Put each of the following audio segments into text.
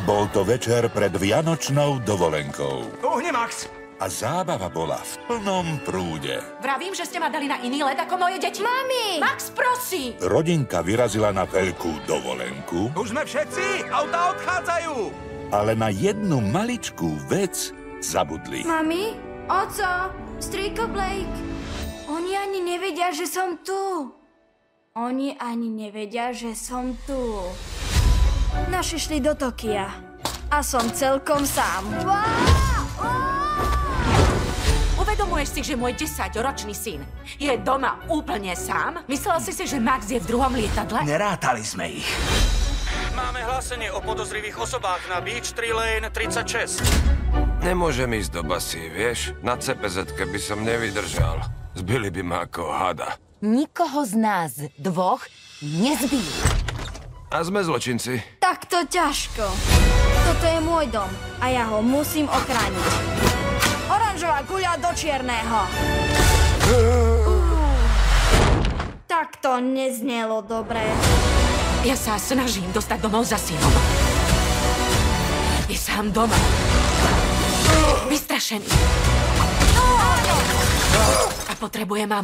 Bol to večer pred vianočnou dovolenkou. Uhni, Max! A zábava bola v plnom prúde. Vravím, že ste ma dali na iný let ako moje deti. Mami! Max, prosím! Rodinka vyrazila na veľkú dovolenku, Už sme všetci! Autá odchádzajú! ale na jednu maličkú vec zabudli. Mami? Oco? Strýko Blake? Oni ani nevedia, že som tu. Oni ani nevedia, že som tu. Naši šli do Tokia. A som celkom sám. Uvedomuješ si, že môj 10-ročný syn je doma úplne sám? Myslel si si, že Max je v druhom lietadle? Nerátali sme ich. Máme hlásenie o podozrivých osobách na Beach Tree Lane 36. Nemôžem ísť do basy, vieš? Na CPZ-ke by som nevydržal. Zbili by ma ako hada. Nikoho z nás dvoch nezbili. A sme zločinci. Tak to ťažko. Toto je môj dom a ja ho musím ochrániť. Oranžová guľa do čierneho. Tak to neznelo dobre. Ja sa snažím dostať domov za synom. Je sám doma. Vystrašený. A potrebuje mamu.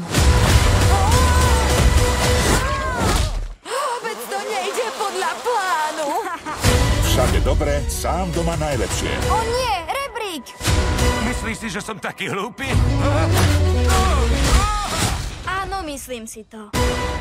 Vôbec to nejde podľa plánu. Všade dobre, sám doma najlepšie. O nie, rebrík! Myslíš si, že som taký hlúpy? Áno, myslím si to.